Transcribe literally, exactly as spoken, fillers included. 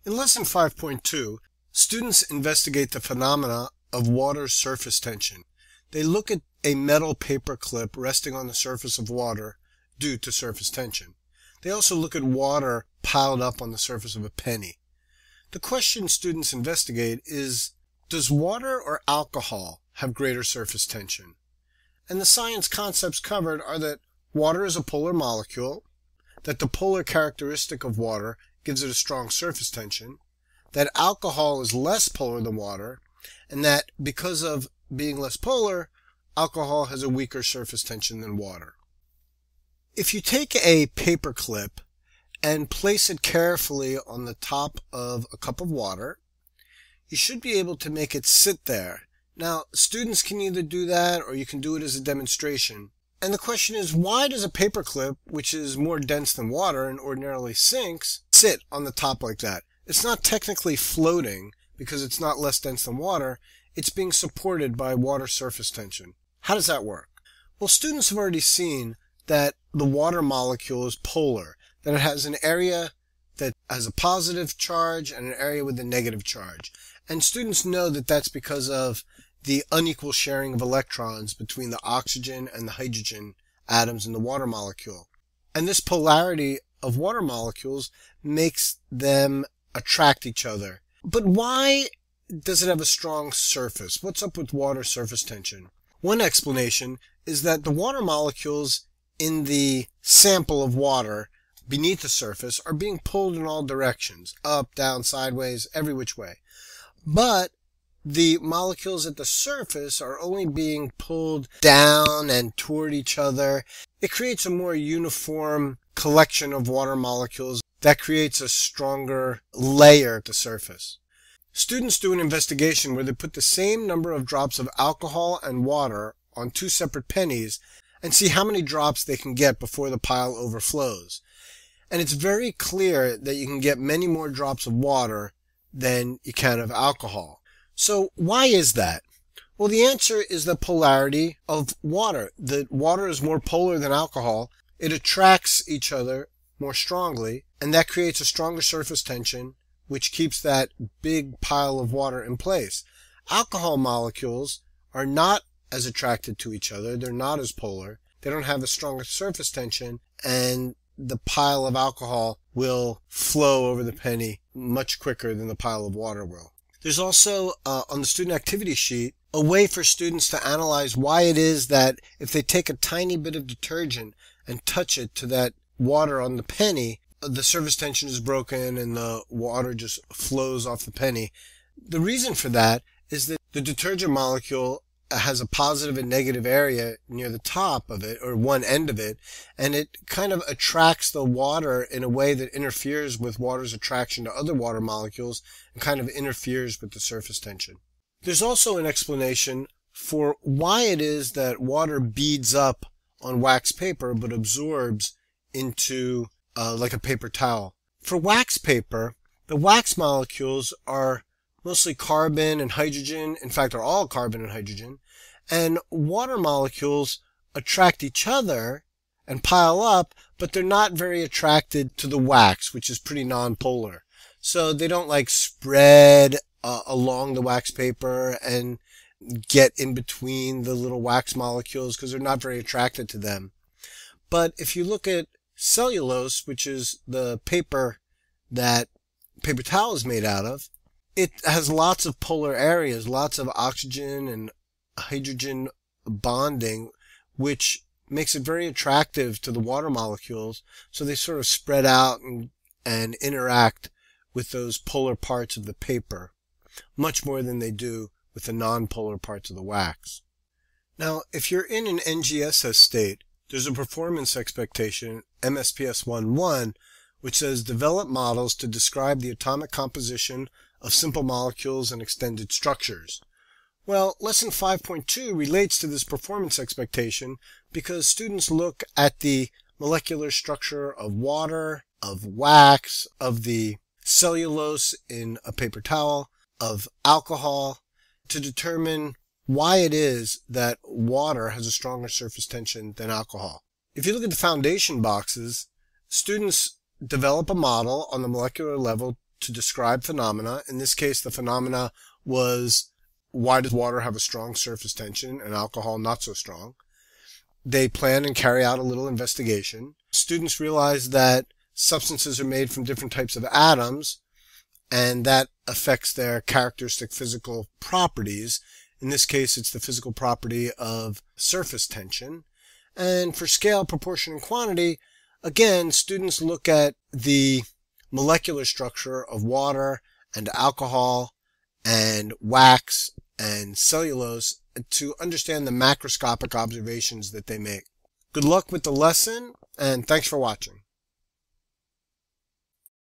In Lesson five point two, students investigate the phenomena of water surface tension. They look at a metal paper clip resting on the surface of water due to surface tension. They also look at water piled up on the surface of a penny. The question students investigate is, does water or alcohol have greater surface tension? And the science concepts covered are that water is a polar molecule, that the polar characteristic of water gives it a strong surface tension, that alcohol is less polar than water, and that because of being less polar, alcohol has a weaker surface tension than water. If you take a paper clip and place it carefully on the top of a cup of water, you should be able to make it sit there. Now, students can either do that or you can do it as a demonstration. And the question is, why does a paper clip, which is more dense than water and ordinarily sinks, sit on the top like that? It's not technically floating because it's not less dense than water. It's being supported by water surface tension. How does that work? Well, students have already seen that the water molecule is polar, that it has an area that has a positive charge and an area with a negative charge. And students know that that's because of the unequal sharing of electrons between the oxygen and the hydrogen atoms in the water molecule. And this polarity of water molecules makes them attract each other. But why does it have a strong surface? What's up with water surface tension? One explanation is that the water molecules in the sample of water beneath the surface are being pulled in all directions, up, down, sideways, every which way. But the molecules at the surface are only being pulled down and toward each other. It creates a more uniform collection of water molecules that creates a stronger layer at the surface. Students do an investigation where they put the same number of drops of alcohol and water on two separate pennies and see how many drops they can get before the pile overflows. And it's very clear that you can get many more drops of water than you can of alcohol. So why is that? Well, the answer is the polarity of water. The water is more polar than alcohol. It attracts each other more strongly, and that creates a stronger surface tension, which keeps that big pile of water in place. Alcohol molecules are not as attracted to each other. They're not as polar. They don't have a stronger surface tension, and the pile of alcohol will flow over the penny much quicker than the pile of water will. There's also, uh, on the student activity sheet, a way for students to analyze why it is that if they take a tiny bit of detergent and touch it to that water on the penny, the surface tension is broken and the water just flows off the penny. The reason for that is that the detergent molecule has a positive and negative area near the top of it, or one end of it, and it kind of attracts the water in a way that interferes with water's attraction to other water molecules and kind of interferes with the surface tension. There's also an explanation for why it is that water beads up on wax paper but absorbs into uh, like a paper towel. For wax paper, the wax molecules are mostly carbon and hydrogen, in fact are all carbon and hydrogen, and water molecules attract each other and pile up, but they're not very attracted to the wax, which is pretty non-polar. So they don't like spread uh, along the wax paper and get in between the little wax molecules because they're not very attracted to them. But if you look at cellulose, which is the paper that paper towel is made out of, it has lots of polar areas, lots of oxygen and hydrogen bonding, which makes it very attractive to the water molecules. So they sort of spread out and, and interact with those polar parts of the paper, much more than they do with the non-polar parts of the wax. Now, if you're in an N G S S state, there's a performance expectation, M S P S one one, which says develop models to describe the atomic composition of simple molecules and extended structures. Well, Lesson five point two relates to this performance expectation because students look at the molecular structure of water, of wax, of the cellulose in a paper towel, of alcohol, to determine why it is that water has a stronger surface tension than alcohol. If you look at the foundation boxes, students develop a model on the molecular level to describe phenomena. In this case, the phenomena was, why does water have a strong surface tension and alcohol not so strong? They plan and carry out a little investigation. Students realize that substances are made from different types of atoms, and that affects their characteristic physical properties. In this case, it's the physical property of surface tension. And for scale, proportion, and quantity, again, students look at the molecular structure of water and alcohol and wax and cellulose to understand the macroscopic observations that they make. Good luck with the lesson, and thanks for watching.